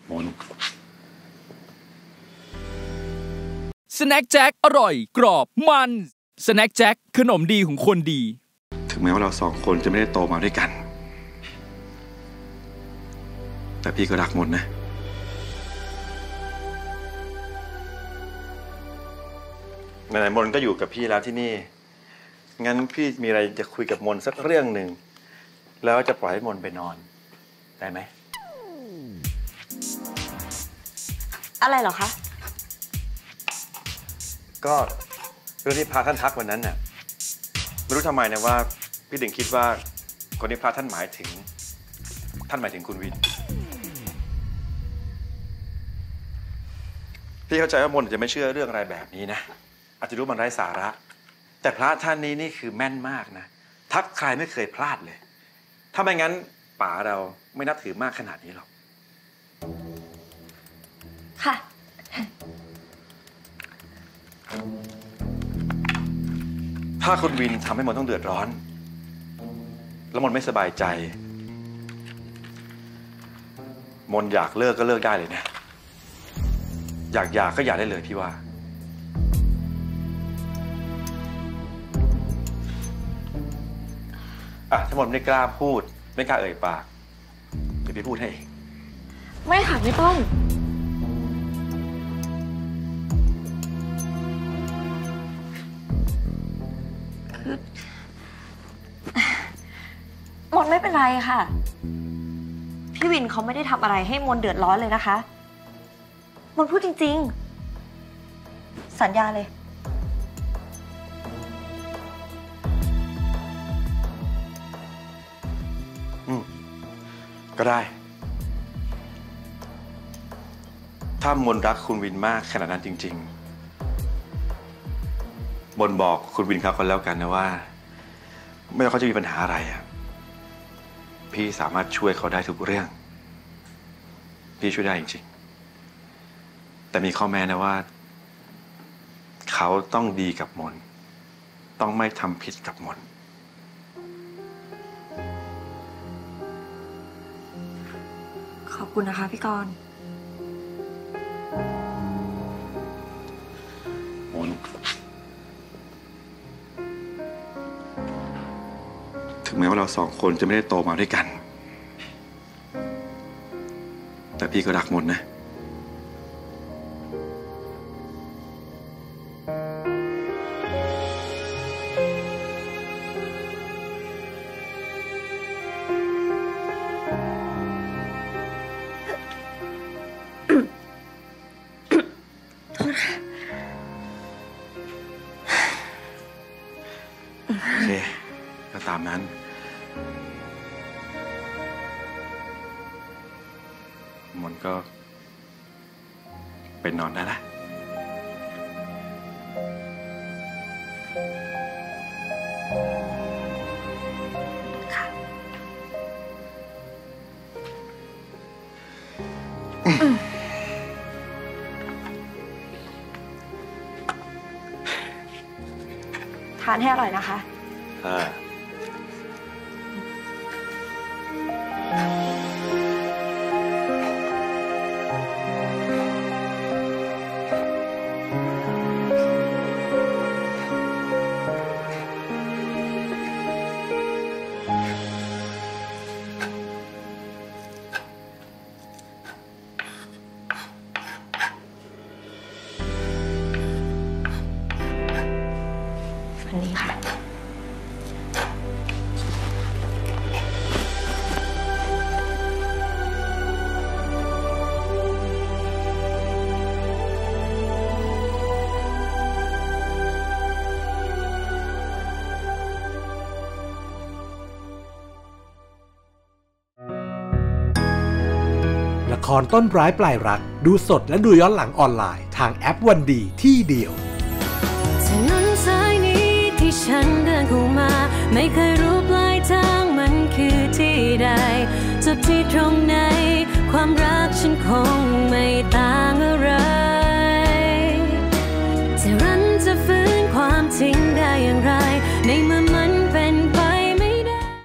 มนสแน็คแจ็คอร่อยกรอบมันสแน็คแจ็คขนมดีของคนดีถึงแม้ว่าเราสองคนจะไม่ได้โตมาด้วยกันแต่พี่ก็รักมนนะไหนๆมนก็อยู่กับพี่แล้วที่นี่งั้นพี่มีอะไรจะคุยกับมนสักเรื่องหนึ่งแล้วจะปล่อยให้มนไปนอนได้ไหมอะไรเหรอคะก็เรื่องที่พระท่านทักวันนั้นน่ะไม่รู้ทำไมนะว่าพี่ถึงคิดว่าคนที่พระท่านหมายถึงคุณวินพี่เข้าใจว่ามนจะไม่เชื่อเรื่องอะไรแบบนี้นะอาจจะรู้มันไร้สาระแต่พระท่านนี้นี่คือแม่นมากนะทักใครไม่เคยพลาดเลยถ้าไม่งั้นป๋าเราไม่นับถือมากขนาดนี้หรอกค่ะถ้าคุณวินทำให้มนต้องเดือดร้อนแล้วมนไม่สบายใจมนอยากเลิกก็เลิกได้เลยนะอยากหย่าก็หย่าได้เลยพี่ว่าถ้ามนไม่กล้าพูดไม่กล้าเอ่ยปากเดี๋ยวพี่พูดให้ไม่ค่ะไม่ต้องมนไม่เป็นไรค่ะพี่วินเขาไม่ได้ทำอะไรให้มนเดือดร้อนเลยนะคะมนพูดจริงๆสัญญาเลยก็ได้ถ้ามนรักคุณวินมากขนาดนั้นจริงๆมนบอกคุณวินเขาคนแล้วกันนะว่าไม่ว่าเขาจะมีปัญหาอะไรพี่สามารถช่วยเขาได้ทุกเรื่องพี่ช่วยได้จริงๆแต่มีข้อแม้นะว่าเขาต้องดีกับมนต้องไม่ทำผิดกับมนขอบคุณนะคะพี่กรณ์มนถึงแม้ว่าเราสองคนจะไม่ได้โตมาด้วยกันแต่พี่ก็รักมนนะโอเคก็ตามนั้นมนก็เป็นนอนได้ละค่ะทานให้อร่อยนะคะอันนี้ค่ะละครต้นร้ายปลายรักดูสดและดูย้อนหลังออนไลน์ทางแอปวันดีที่เดียวถนนสายนี้ที่ฉันเดินเข้ามาไม่เคยรู้ปลายทางมันคือที่ใดจบที่ตรงไหนความรักฉันคงไม่ต่างอะไรจะรั้นจะฟื้นความจริงได้อย่างไรในเมื่อ